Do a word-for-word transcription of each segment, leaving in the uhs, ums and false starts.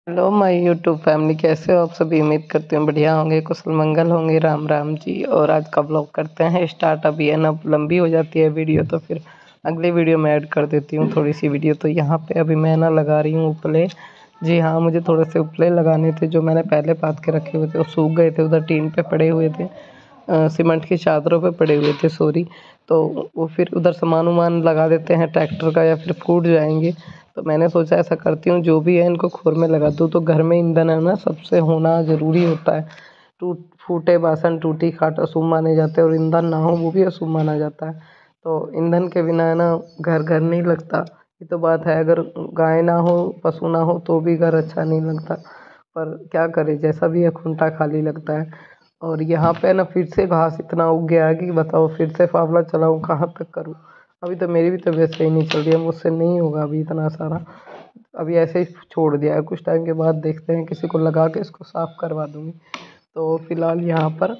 Hello my YouTube family, कैसे हो आप सभी। उम्मीद करती हूँ बढ़िया होंगे, कुशल मंगल होंगे। राम राम जी। और आज का ब्लॉग करते हैं स्टार्ट। अभी है ना, लंबी हो जाती है वीडियो तो फिर अगली वीडियो में ऐड कर देती हूँ थोड़ी सी वीडियो। तो यहाँ पे अभी मैं ना लगा रही हूँ उपले। जी हाँ, मुझे थोड़े से उपले लगाने थे जो मैंने पहले पात के रखे हुए थे, वो सूख गए थे, उधर टीन पे पड़े हुए थे, अ, सीमेंट की चादरों पे पड़े हुए थे सॉरी। तो वो फिर उधर सामान वामान लगा देते हैं ट्रैक्टर का, या फिर फूट जाएंगे। तो मैंने सोचा ऐसा करती हूँ, जो भी है इनको खोर में लगा दूँ। तो घर में ईंधन है ना, सबसे होना ज़रूरी होता है। टूट फूटे बासन टूटी खाट अशुभ माने जाते हैं, और ईंधन ना हो वो भी अशुभ माना जाता है। तो ईंधन के बिना है ना घर घर नहीं लगता। ये तो बात है, अगर गाय ना हो पशु ना हो तो भी घर अच्छा नहीं लगता। पर क्या करें, जैसा भी है खूंटा खाली लगता है। और यहाँ पे ना फिर से घास इतना उग गया है कि बताओ, फिर से फावला चलाऊँ, कहाँ तक करूँ। अभी तो मेरी भी तबीयत सही नहीं चल रही है, मुझसे नहीं होगा अभी इतना सारा। अभी ऐसे ही छोड़ दिया है, कुछ टाइम के बाद देखते हैं, किसी को लगा के इसको साफ करवा दूंगी। तो फिलहाल यहाँ पर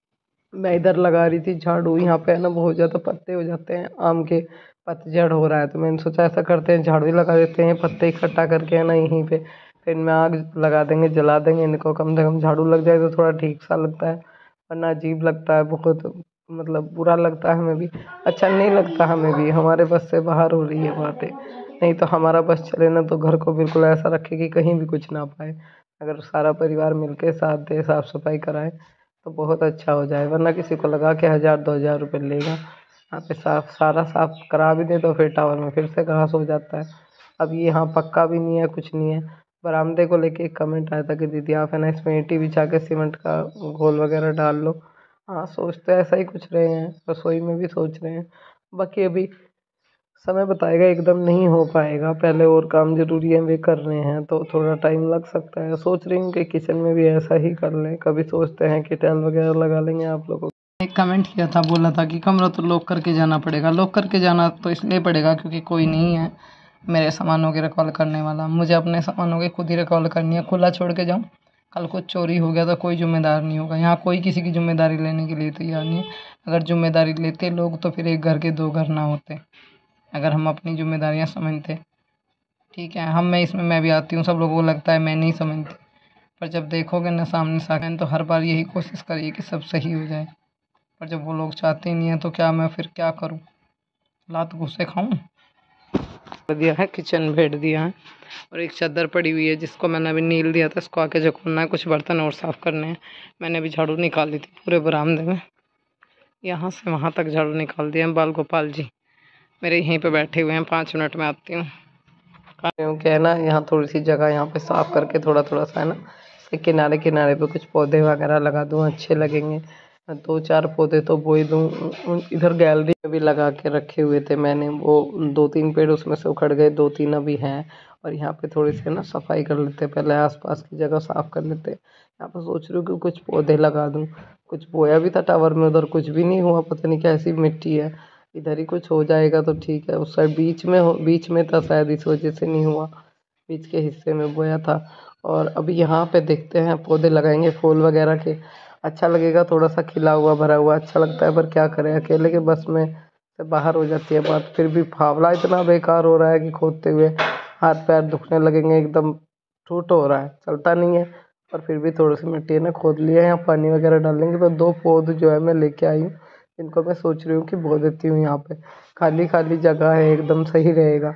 मैं इधर लगा रही थी झाड़ू। यहाँ पे है ना बहुत ज़्यादा पत्ते हो जाते हैं, आम के पतझड़ हो रहा है। तो मैंने सोचा ऐसा करते हैं, झाड़ू ही लगा देते हैं, पत्ते इकट्ठा करके है ना यहीं पे, फिर इनमें आग लगा देंगे, जला देंगे इनको। कम से कम झाड़ू लग जाए तो थोड़ा ठीक सा लगता है, वरना अजीब लगता है बहुत, मतलब बुरा लगता है हमें भी, अच्छा नहीं लगता हमें भी। हमारे बस से बाहर हो रही है बातें। नहीं तो हमारा बस चले ना तो घर को बिल्कुल ऐसा रखे कि कहीं भी कुछ ना पाए। अगर सारा परिवार मिलके साथ दे, साफ सफाई कराए तो बहुत अच्छा हो जाए। वरना किसी को लगा के हज़ार दो हज़ार रुपये लेगा, यहाँ पे साफ सारा साफ करा भी दे तो फिर टावर में फिर से घास हो जाता है। अब ये यहाँ पक्का भी नहीं है, कुछ नहीं है। बरामदे को लेके एक कमेंट आया था कि दीदी आप है ना इसमें ईंटें बिछा के सीमेंट का घोल वगैरह डाल लो। हाँ, सोच तो ऐसा ही कुछ रहे हैं, रसोई में भी सोच रहे हैं। बाकी अभी समय बताएगा, एकदम नहीं हो पाएगा। पहले और काम ज़रूरी है, वे कर रहे हैं तो थोड़ा टाइम लग सकता है। सोच रही हूँ कि किचन में भी ऐसा ही कर लें। कभी सोचते हैं कि टाइल वगैरह लगा लेंगे। आप लोगों ने एक कमेंट किया था, बोला था कि कमरा तो लॉक करके जाना पड़ेगा। लॉक करके जाना तो इसलिए पड़ेगा क्योंकि कोई नहीं है मेरे सामानों की रिकॉल करने वाला। मुझे अपने सामानों की खुद ही रिकॉल करनी है। खुला छोड़ के जाऊँ, कल को चोरी हो गया तो कोई जिम्मेदार नहीं होगा। यहाँ कोई किसी की जिम्मेदारी लेने के लिए तैयार नहीं है। अगर जिम्मेदारी लेते लोग तो फिर एक घर के दो घर ना होते। अगर हम अपनी जिम्मेदारियां समझते, ठीक है, हम मैं इसमें मैं भी आती हूँ। सब लोगों को लगता है मैं नहीं समझती, पर जब देखोगे ना सामने सामने तो हर बार यही कोशिश करिए कि सब सही हो जाए। पर जब वो लोग चाहते ही नहीं है तो क्या मैं फिर क्या करूँ, लात घुसे खाऊं। दिया है, किचन बेड दिया है, और एक चादर पड़ी हुई है जिसको मैंने अभी नील दिया था, इसको आके जखोना है। कुछ बर्तन और साफ़ करने हैं। मैंने अभी झाड़ू निकाली थी पूरे बरामदे में, यहाँ से वहाँ तक झाड़ू निकाल दिया। बाल गोपाल जी मेरे यहीं पे बैठे हुए हैं, पाँच मिनट में आती हूँ। क्योंकि है ना यहाँ थोड़ी सी जगह यहाँ पे साफ करके थोड़ा थोड़ा सा है ना, इसके किनारे किनारे पे कुछ पौधे वगैरह लगा दूँ, अच्छे लगेंगे। दो चार पौधे तो बोई दूँ। इधर गैलरी में भी लगा के रखे हुए थे मैंने, वो दो तीन पेड़ उसमें से उखड़ गए, दो तीन अभी हैं। और यहाँ पे थोड़ी सी ना सफाई कर लेते, पहले आसपास की जगह साफ कर लेते। यहाँ पर सोच रही हूँ कि कुछ पौधे लगा दूँ। कुछ बोया भी था टावर में, उधर कुछ भी नहीं हुआ, पता नहीं कैसी मिट्टी है। इधर ही कुछ हो जाएगा तो ठीक है। उस साइड बीच में हो, बीच में था शायद, इस वजह से नहीं हुआ। बीच के हिस्से में बोया था। और अभी यहाँ पे देखते हैं, पौधे लगाएंगे फूल वगैरह के, अच्छा लगेगा। थोड़ा सा खिला हुआ भरा हुआ अच्छा लगता है। पर क्या करें, अकेले के बस में से बाहर हो जाती है बात। फिर भी फावला इतना बेकार हो रहा है कि खोदते हुए हाथ पैर दुखने लगेंगे, एकदम ठूट हो रहा है, चलता नहीं है। पर फिर भी थोड़ी सी मिट्टी ने खोद लिया है, यहाँ पानी वगैरह डालेंगे। तो दो पौध जो है मैं लेके आई हूँ, इनको मैं सोच रही हूँ कि बो देती हूँ। यहाँ पे खाली खाली जगह है, एकदम सही रहेगा।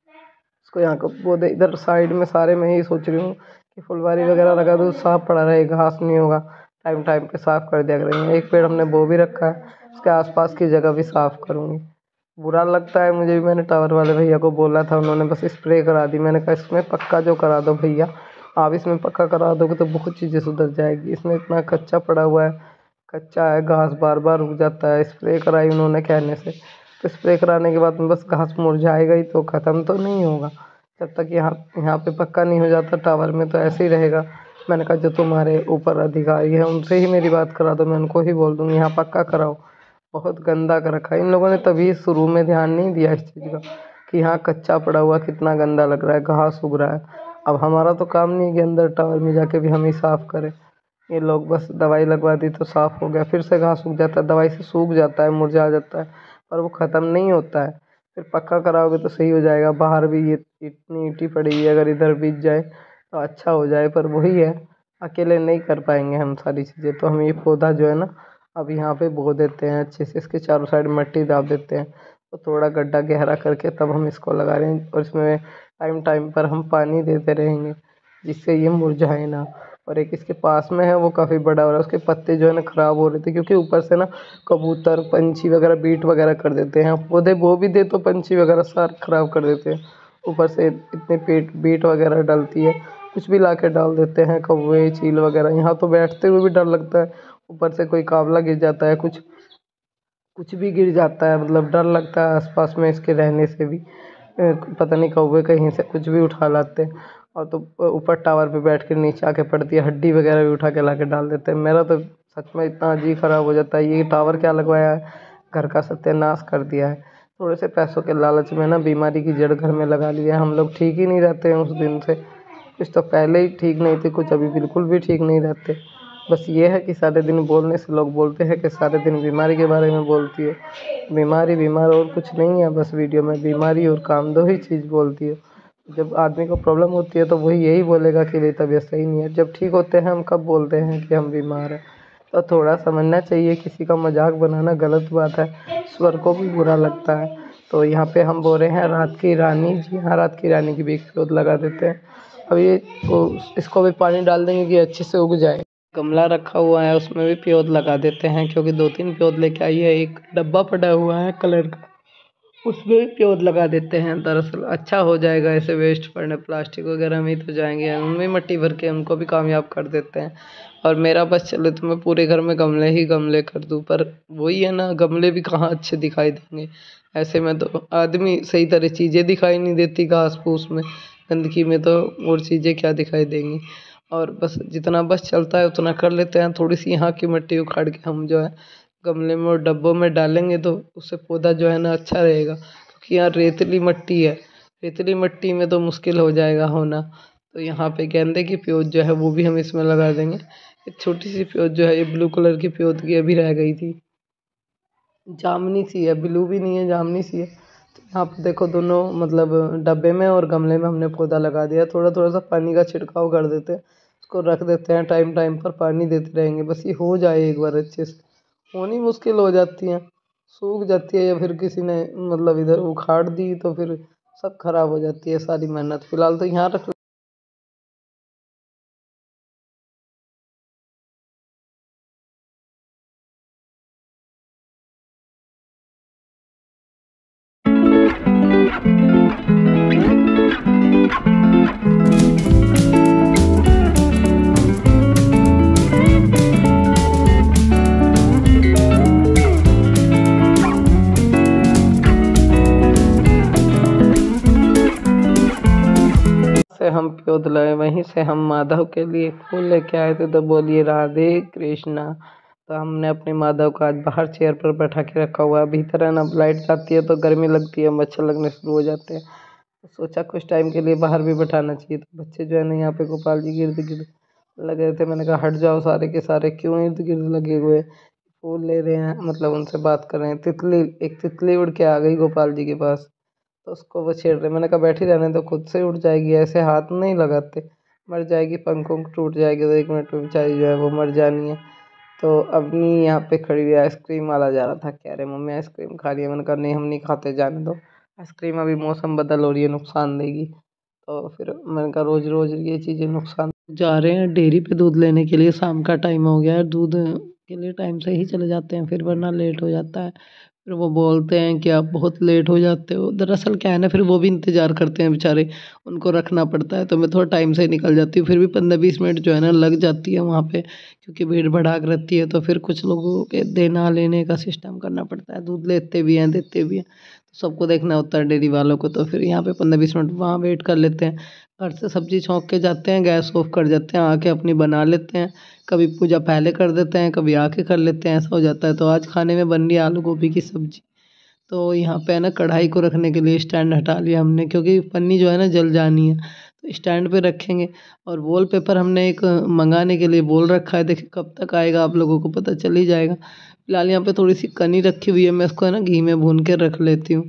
इसको यहाँ को बो दे। इधर साइड में सारे मैं ही सोच रही हूँ कि फुलवारी वगैरह लगा दूँ, साफ पड़ा रहे, घास नहीं होगा। टाइम टाइम पे साफ कर दिया करेंगे। एक पेड़ हमने बो भी रखा है, उसके आसपास की जगह भी साफ करूँगी। बुरा लगता है मुझे भी। मैंने टावर वाले भैया को बोला था, उन्होंने बस स्प्रे करा दी। मैंने कहा इसमें पक्का जो करा दो भैया, आप इसमें पक्का करा दोगे तो बहुत चीज़ें सुधर जाएगी। इसमें इतना कच्चा पड़ा हुआ है, कच्चा है, घास बार बार उग जाता है। स्प्रे कराई उन्होंने कहने से, तो स्प्रे कराने के बाद में बस घास मुरझाएगा ही, तो ख़त्म तो नहीं होगा। जब तक यहाँ यहाँ पे पक्का नहीं हो जाता टावर में तो ऐसे ही रहेगा। मैंने कहा जो तुम्हारे ऊपर अधिकारी है उनसे ही मेरी बात करा दो, मैं उनको ही बोल दूँगी यहाँ पक्का कराओ। बहुत गंदा कर रखा है इन लोगों ने, तभी शुरू में ध्यान नहीं दिया इस चीज़ का कि यहाँ कच्चा पड़ा हुआ कितना गंदा लग रहा है, घास उग रहा है। अब हमारा तो काम नहीं है कि अंदर टावर में जाके भी हम ही साफ़ करें। ये लोग बस दवाई लगवा दी तो साफ़ हो गया, फिर से घास सूख जाता है, दवाई से सूख जाता है, मुरझा जाता है, पर वो ख़त्म नहीं होता है। फिर पक्का कराओगे तो सही हो जाएगा। बाहर भी ये इतनी ईंटी पड़ी है, अगर इधर बीत जाए तो अच्छा हो जाए। पर वही है, अकेले नहीं कर पाएंगे हम सारी चीज़ें। तो हम ये पौधा जो है ना अब यहाँ पे बो देते हैं अच्छे से, इसके चारों साइड मिट्टी डाल देते हैं। तो थोड़ा गड्ढा गहरा करके तब हम इसको लगा रहे हैं, और इसमें टाइम टाइम पर हम पानी देते रहेंगे जिससे ये मुरझाए ना। और एक इसके पास में है वो काफ़ी बड़ा हो रहा है, उसके पत्ते जो है ना ख़राब हो रहे थे क्योंकि ऊपर से ना कबूतर पंछी वगैरह बीट वगैरह कर देते हैं। पौधे बो भी दे तो पंछी वगैरह सारे ख़राब कर देते हैं। ऊपर से इतने पेट बीट वगैरह डलती है, कुछ भी ला के डाल देते हैं, कौवे चील वगैरह। यहाँ तो बैठते हुए भी डर लगता है, ऊपर से कोई कावला गिर जाता है, कुछ कुछ भी गिर जाता है, मतलब डर लगता है आसपास में इसके रहने से भी। अ, पता नहीं कौवे कहीं से कुछ भी उठा लाते हैं, और तो ऊपर टावर पे बैठ के नीचे आके पड़ती है, हड्डी वगैरह भी उठा के ला के डाल देते हैं। मेरा तो सच में इतना जी खराब हो जाता है, ये टावर क्या लगवाया है, घर का सत्यानाश कर दिया है। थोड़े से पैसों के लालच में ना बीमारी की जड़ घर में लगा लिया है। हम लोग ठीक ही नहीं रहते हैं उस दिन से, कुछ तो पहले ही ठीक नहीं थे, कुछ अभी बिल्कुल भी ठीक नहीं रहते। बस ये है कि सारे दिन बोलने से लोग बोलते हैं कि सारे दिन बीमारी के बारे में बोलती है। बीमारी बीमार और कुछ नहीं है, बस वीडियो में बीमारी और काम दो ही चीज़ बोलती है। जब आदमी को प्रॉब्लम होती है तो वही यही बोलेगा कि मेरी तबीयत सही नहीं है। जब ठीक होते हैं हम कब बोलते हैं कि हम बीमार हैं। तो थोड़ा समझना चाहिए, किसी का मजाक बनाना गलत बात है, स्वर को भी बुरा लगता है। तो यहाँ पे हम बोल रहे हैं रात की रानी, जी हाँ रात की रानी की भी एक पौध लगा देते हैं। अब ये को इसको भी पानी डाल देंगे कि अच्छे से उग जाए। गमला रखा हुआ है उसमें भी पौध लगा देते हैं, क्योंकि दो तीन पौध लेके आई है, एक डब्बा पड़ा हुआ है कलर का, उसमें भी पौध लगा देते हैं। दरअसल अच्छा हो जाएगा, ऐसे वेस्ट पड़ने प्लास्टिक वगैरह में ही तो जाएंगे, उनमें मिट्टी भर के उनको भी कामयाब कर देते हैं। और मेरा बस चले तो मैं पूरे घर में गमले ही गमले कर दूँ, पर वही है ना, गमले भी कहाँ अच्छे दिखाई देंगे। ऐसे में तो आदमी सही तरह चीज़ें दिखाई नहीं देती, घास फूस में गंदगी में तो और चीज़ें क्या दिखाई देंगी। और बस जितना बस चलता है उतना कर लेते हैं। थोड़ी सी यहाँ की मिट्टी उखाड़ के हम जो है गमले में और डब्बों में डालेंगे तो उससे पौधा जो है ना अच्छा रहेगा, क्योंकि यहाँ रेतीली मिट्टी है, रेतीली मिट्टी में तो मुश्किल हो जाएगा होना। तो यहाँ पे गेंदे की पौध जो है वो भी हम इसमें लगा देंगे। एक छोटी सी पौध जो है ये ब्लू कलर की पौध की अभी रह गई थी, जामनी सी है, ब्लू भी नहीं है जामनी सी है। तो यहाँ पे देखो दोनों मतलब डब्बे में और गमले में हमने पौधा लगा दिया। थोड़ा थोड़ा सा पानी का छिड़काव कर देते हैं, उसको रख देते हैं, टाइम टाइम पर पानी देते रहेंगे, बस ये हो जाए एक बार अच्छे से। होनी मुश्किल हो जाती हैं, सूख जाती है या फिर किसी ने मतलब इधर उखाड़ दी तो फिर सब खराब हो जाती है सारी मेहनत। फिलहाल तो यहाँ रख से हम पौध लाए, वहीं से हम माधव के लिए फूल लेके आए थे। तो बोलिए राधे कृष्णा। तो हमने अपने माधव को आज बाहर चेयर पर बैठा के रखा हुआ है। भीतर है ना लाइट जाती है तो गर्मी लगती है, मच्छर लगने शुरू हो जाते हैं। तो सोचा कुछ टाइम के लिए बाहर भी बैठाना चाहिए। तो बच्चे जो है ना यहाँ पे गोपाल जी के इर्द गिर्द लगे थे, मैंने कहा हट जाओ सारे के सारे, क्यों इर्द गिर्द लगे हुए, फूल ले रहे हैं, मतलब उनसे बात कर रहे हैं। तितली, एक तितली उड़ के आ गई गोपाल जी के पास, तो उसको वो छेड़ रहे। मैंने कहा बैठी रहने दो, खुद से उड़ जाएगी, ऐसे हाथ नहीं लगाते, मर जाएगी, पंख वंख टूट जाएगी तो एक मिनट में बेचारी जो है वो मर जानी है। तो अवनी यहाँ पे खड़ी हुई आइसक्रीम वाला जा रहा था, कह रहे मम्मी आइसक्रीम खा रही है। मैंने कहा नहीं हम नहीं खाते, जाने दो आइसक्रीम, अभी मौसम बदल हो रही है, नुकसान देगी। तो फिर मैंने कहा रोज रोज ये चीज़ें नुकसान। जा रहे हैं डेयरी पे दूध लेने के लिए, शाम का टाइम हो गया है, दूध के लिए टाइम से ही चले जाते हैं, फिर वरना लेट हो जाता है। फिर वो बोलते हैं कि आप बहुत लेट हो जाते हो। दरअसल क्या है ना, फिर वो भी इंतज़ार करते हैं बेचारे, उनको रखना पड़ता है। तो मैं थोड़ा टाइम से निकल जाती हूँ, फिर भी पंद्रह बीस मिनट जो है ना लग जाती है वहाँ पे, क्योंकि भीड़ भड़ाक रहती है। तो फिर कुछ लोगों के देना लेने का सिस्टम करना पड़ता है, दूध लेते भी हैं देते भी हैं, तो सबको देखना होता है डेयरी वालों को। तो फिर यहाँ पे पंद्रह बीस मिनट वहाँ वेट कर लेते हैं। घर से सब्ज़ी छौंक के जाते हैं, गैस ऑफ कर जाते हैं, आके अपनी बना लेते हैं। कभी पूजा पहले कर देते हैं, कभी आके कर लेते हैं, ऐसा हो जाता है। तो आज खाने में बन रही है आलू गोभी की सब्ज़ी। तो यहाँ पे है ना कढ़ाई को रखने के लिए स्टैंड हटा लिया हमने, क्योंकि पन्नी जो है ना जल जानी है, तो स्टैंड पे रखेंगे। और वॉलपेपर हमने एक मंगाने के लिए बोल रखा है, देखिए कब तक आएगा आप लोगों को पता चल ही जाएगा। फिलहाल यहाँ पे थोड़ी सी कनी रखी हुई है, मैं इसको है ना घी में भून के रख लेती हूँ।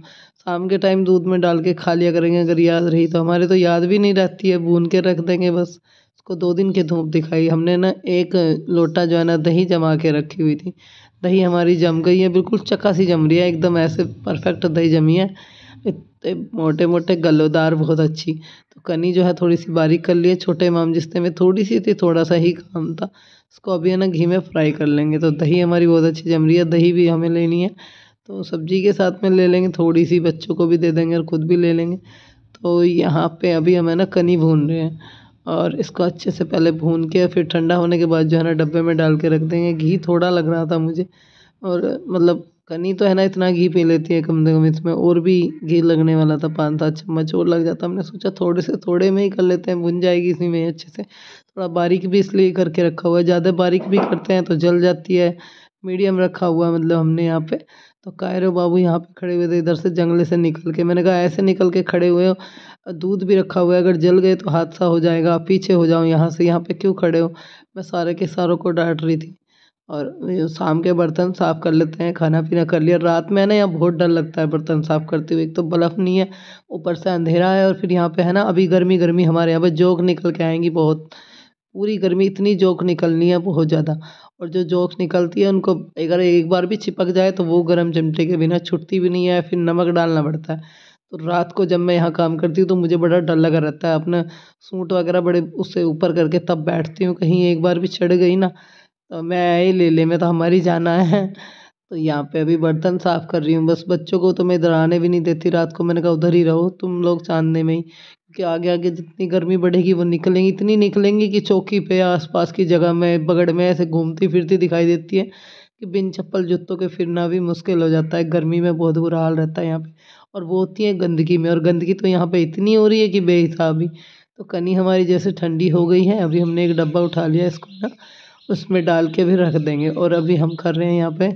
शाम के टाइम दूध में डाल के खा लिया करेंगे अगर याद रही तो। हमारे तो याद भी नहीं रहती है, भून के रख देंगे बस। उसको दो दिन की धूप दिखाई हमने ना। एक लोटा जो है ना दही जमा के रखी हुई थी, दही हमारी जम गई है, बिल्कुल चक्का सी जम रही है एकदम, ऐसे परफेक्ट दही जमी है, इतने मोटे मोटे गलोदार, बहुत अच्छी। तो कनी जो है थोड़ी सी बारीक कर लिए, छोटे इमाम जिसते में थोड़ी सी थी, थोड़ा सा ही काम था। इसको अभी है ना घी में फ्राई कर लेंगे। तो दही हमारी बहुत अच्छी जम रही है, दही भी हमें लेनी है तो सब्जी के साथ में ले लेंगे, थोड़ी सी बच्चों को भी दे देंगे और खुद भी ले लेंगे। तो यहाँ पे अभी हम है ना कनी भून रहे हैं, और इसको अच्छे से पहले भून के फिर ठंडा होने के बाद जो है ना डब्बे में डाल के रख देंगे। घी थोड़ा लग रहा था मुझे, और मतलब कनी तो है ना इतना घी पी लेती है कम से कम, इसमें और भी घी लगने वाला था, पाँच सात चम्मच और लग जाता। हमने सोचा थोड़े से थोड़े में ही कर लेते हैं, भुन जाएगी इसी में अच्छे से। थोड़ा बारीक भी इसलिए करके रखा हुआ है, ज़्यादा बारीक भी करते हैं तो जल जाती है। मीडियम रखा हुआ है मतलब हमने यहाँ पे। तो कायरो बाबू यहाँ पे खड़े हुए थे इधर से जंगले से निकल के। मैंने कहा ऐसे निकल के खड़े हुए हो, दूध भी रखा हुआ है, अगर जल गए तो हादसा हो जाएगा, आप पीछे हो जाओ यहाँ से, यहाँ पे क्यों खड़े हो। मैं सारे के सारों को डांट रही थी। और ये शाम के बर्तन साफ़ कर लेते हैं, खाना पीना कर लिया। रात में है ना यहाँ बहुत डर लगता है बर्तन साफ़ करते हुए, एक तो बल्ब नहीं है, ऊपर से अंधेरा है, और फिर यहाँ पे है ना अभी गर्मी गर्मी हमारे यहाँ पे जोक निकल के आएंगी बहुत। पूरी गर्मी इतनी जोक निकलनी है बहुत ज़्यादा, और जो जोक निकलती है उनको अगर एक बार भी चिपक जाए तो वो गर्म चिमटे के बिना छूटती भी नहीं है, फिर नमक डालना पड़ता है। तो रात को जब मैं यहाँ काम करती हूँ तो मुझे बड़ा डर लगा रहता है, अपना सूट वगैरह बड़े उससे ऊपर करके तब बैठती हूँ, कहीं एक बार भी चढ़ गई ना तो मैं ही ले ले, मैं तो हमारी जाना है। तो यहाँ पे अभी बर्तन साफ़ कर रही हूँ बस। बच्चों को तो मैं इधर आने भी नहीं देती रात को, मैंने कहा उधर ही रहो तुम लोग चांदने में ही, क्योंकि आगे आगे जितनी गर्मी बढ़ेगी वो निकलेंगी, इतनी निकलेंगी कि चौकी पे आसपास की जगह में बगड़ में ऐसे घूमती फिरती दिखाई देती है कि बिन चप्पल जूतों के फिरना भी मुश्किल हो जाता है। गर्मी में बहुत बुरा हाल रहता है यहाँ पे, और वो होती है गंदगी में, और गंदगी तो यहाँ पे इतनी हो रही है कि बेहिसाब ही। तो कनी हमारी जैसे ठंडी हो गई है, अभी हमने एक डब्बा उठा लिया, इसको ना उसमें डाल के भी रख देंगे। और अभी हम कर रहे हैं यहाँ पे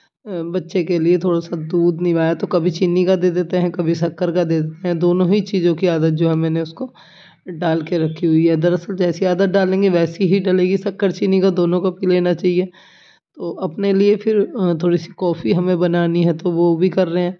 बच्चे के लिए थोड़ा सा दूध निभाया, तो कभी चीनी का दे देते हैं, कभी शक्कर का दे देते हैं, दोनों ही चीज़ों की आदत जो है मैंने उसको डाल के रखी हुई है। दरअसल जैसी आदत डालेंगे वैसी ही डलेगी, शक्कर चीनी का दोनों को पी लेना चाहिए। तो अपने लिए फिर थोड़ी सी कॉफ़ी हमें बनानी है तो वो भी कर रहे हैं,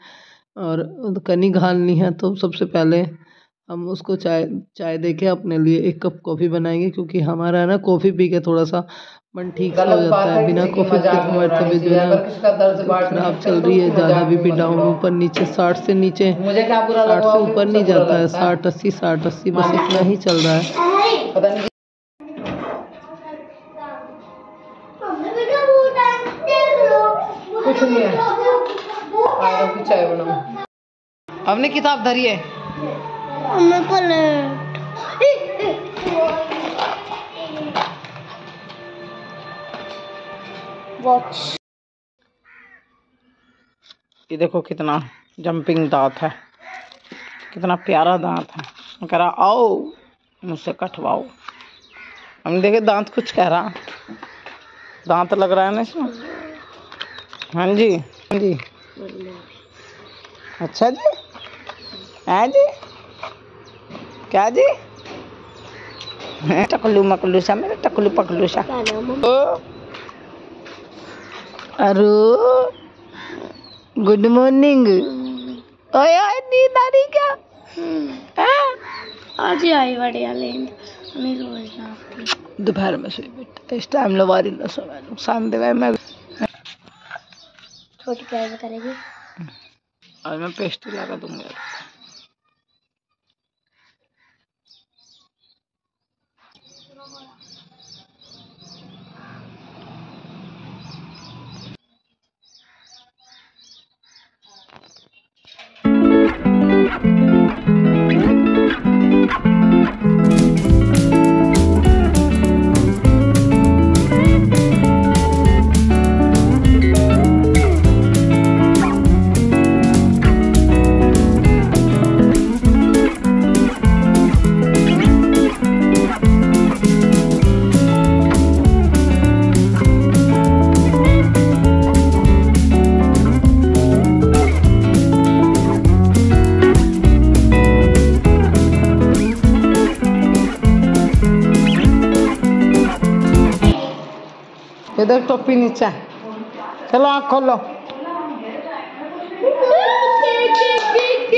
और कनी घालनी है। तो सबसे पहले हम उसको चाय चाय दे के अपने लिए एक कप कॉफ़ी बनाएंगे, क्योंकि हमारा है ना कॉफ़ी पी के थोड़ा सा मन ठीक सा हो जाता है। बिना कॉफ़ी के तो हमारी तबीयत जो है ना खराब चल रही है, ज़्यादा बीपी डाउन, ऊपर नीचे, साठ से नीचे, साठ से ऊपर नहीं जाता है, साठ अस्सी साठ अस्सी बस इतना ही चल रहा है। कुछ नहीं है, चाय बनाओ। हमने किताब धरी है, वॉच। ये देखो कितना जंपिंग दांत है, कितना प्यारा दांत है। कह रहा आओ मुझसे कटवाओ। हम देखे दांत कुछ कह रहा, दांत लग रहा है ना इसमें। हाँ जी हाँ जी, अच्छा जी, है जी, क्या जी, टकलू मकलू सा, मेरा टकलू पकलू सा। अरे गुड मॉर्निंग। ओए ओए नींद आ रही क्या? आज ही आई बढ़िया नींद, नहीं रोज ना आती। दोपहर में सोई बेटा, इस टाइम लवारी न सोवे, नुकसान देवे। मैं छोटी प्याज करेगी, आज मैं पेस्ट्री लगा दूंगा। इधर टोपी नीचे, चलो आँख खोलो।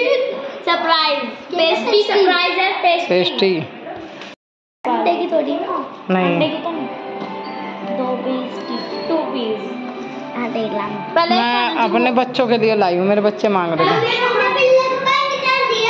सरप्राइज पेस्ट्री सरप्राइज है पेस्ट्री पेस्ट्री अंडे की थोड़ी ना नहीं अंडे की तो नहीं दो पीस की टू पीस हाँ देख ला मैं अपने बच्चों के लिए लाई हूँ, मेरे बच्चे मांग रहे थे।